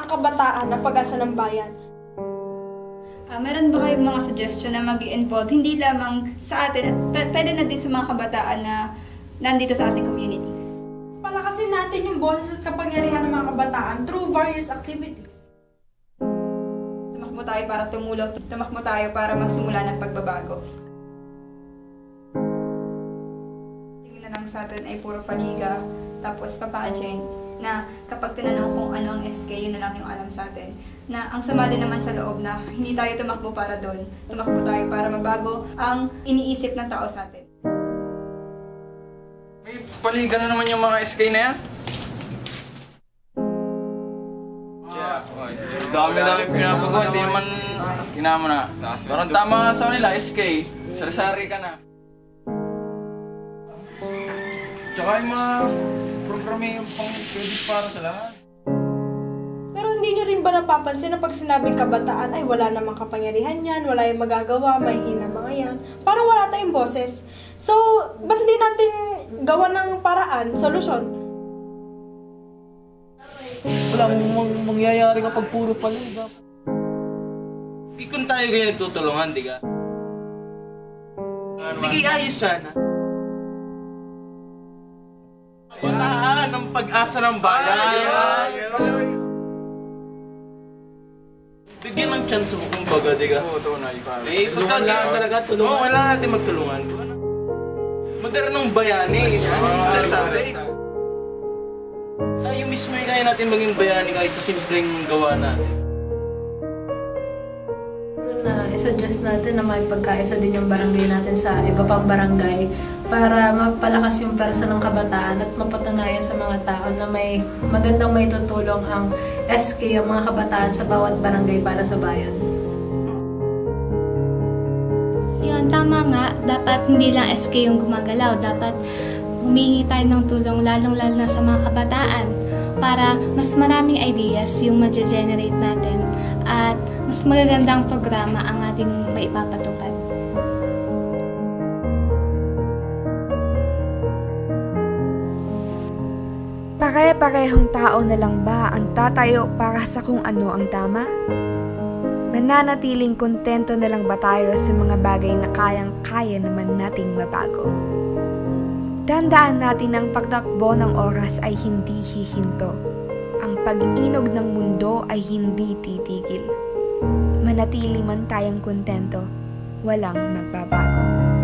Ang kabataan ang pag-asa ng bayan. Meron ba kayong mga suggestion na mag-involve hindi lamang sa atin, pwede na din sa mga kabataan na nandito sa ating community? Palakasin natin yung boses at kapangyarihan ng mga kabataan through various activities. Tumakbo tayo para tumulong, tumakbo tayo para magsimula ng pagbabago. Tingin na lang sa atin ay puro paliga, tapos papa-agent, na kapag tinanong kung ano ang SK, yun na lang yung alam sa atin. Na ang sama din naman sa loob na hindi tayo tumakbo para doon. Tumakbo tayo para mabago ang iniisip ng tao sa atin. May paliga na naman yung mga SK na yan. Dami pinapagawa, hindi naman kinama na. Parang tama sa nila, SK. Sari-sari ka na. Tsaka yung mga programa yung pang-credit para sa lahat. Pero hindi niyo rin ba napapansin na pag sinabing kabataan ay wala namang kapangyarihan yan, wala yung magagawa, may hina mga yan. Parang wala tayong boses. So, ba't hindi natin gawa ng paraan, solusyon? Walang mangyayari kapag puro paliga. Di kung tayo ganyan nagtutulungan, di ka? Di ayos sana. Bataan ang pag-asa ng bayan. Bigyan ng chance mo kung baga, di ka? Oo, ito na, ipara. Eh, pagkagawa talaga, tulungan. Oo, wala natin magtulungan. Modernong bayani. Sasabi. Tayo mismo yung kaya natin maging bayani kahit sa simpleng gawa natin. I-suggest natin na may pagkaisa din yung barangay natin sa iba pang barangay para mapalakas yung persa ng kabataan at mapatunayan sa mga tao na may magandang may tutulong ang SK, ang mga kabataan sa bawat barangay para sa bayan. Yun, tama nga. Dapat hindi lang SK yung gumagalaw. Dapat humingi tayo ng tulong lalong-lalo na sa mga kabataan para mas maraming ideas yung ma-generate natin at mas magagandang programa ang ating maipapatupad. Pare-parehong tao na lang ba ang tatayo para sa kung ano ang tama? Mananatiling kontento na lang ba tayo sa mga bagay na kayang-kaya naman nating mabago? Tandaan natin ang pagtakbo ng oras ay hindi hihinto. Ang pag-inog ng mundo ay hindi titigil. Manatili man tayong kontento, walang magbabago.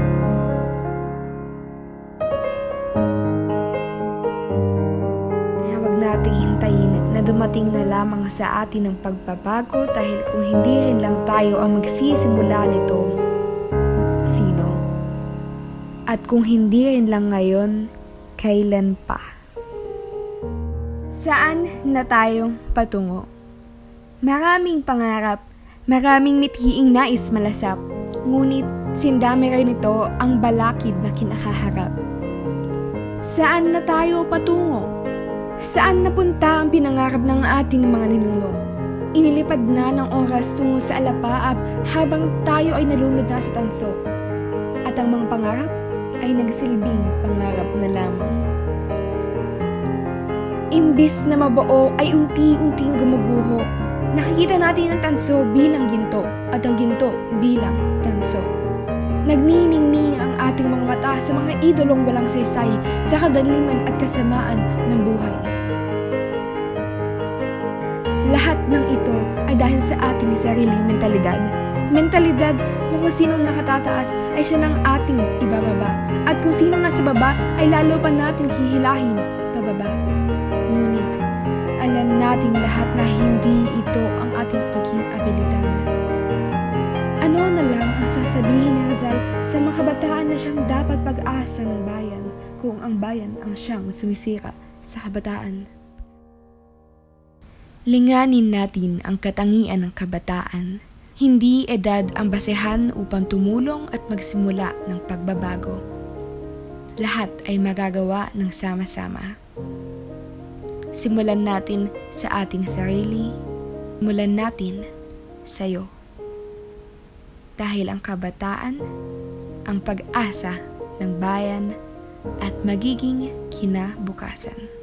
Kaya wag nating hintayin na dumating na lamang sa atin ang pagbabago dahil kung hindi rin lang tayo ang magsisimula nito, sino? At kung hindi rin lang ngayon, kailan pa? Saan na tayo patungo? Maraming pangarap, maraming mithiing nais malasap, ngunit sindami rin ito ang balakid na kinahaharap. Saan na tayo patungo? Saan napunta ang pinangarap ng ating mga ninuno? Inilipad na ng oras tungo sa alapaap habang tayo ay nalunod na sa tanso. At ang mga pangarap ay nagsilbing pangarap na lamang. Imbis na mabuo ay unti-unting gumuguho. Nakikita natin ang tanso bilang ginto at ang ginto bilang tanso. Nagniningning ang ating mga mata sa mga idolong walang saysay sa kadaliman at kasamaan ng buhay. Lahat ng ito ay dahil sa ating sariling mentalidad. Mentalidad na kung sinong nakatataas ay siya ng ating ibababa. At kung sino nasa baba ay lalo pa nating hihilahin pababa. Ngunit, alam nating lahat na hindi ito ang ating maging abilidad. Ano na lang ang sasabihin ni Rizal sa mga kabataan na siyang dapat pag-asa ng bayan kung ang bayan ang siyang sumisira sa kabataan? Linganin natin ang katangian ng kabataan. Hindi edad ang basehan upang tumulong at magsimula ng pagbabago. Lahat ay magagawa ng sama-sama. Simulan natin sa ating sarili. Simulan natin sa'yo. Dahil ang kabataan, ang pag-asa ng bayan at magiging kinabukasan.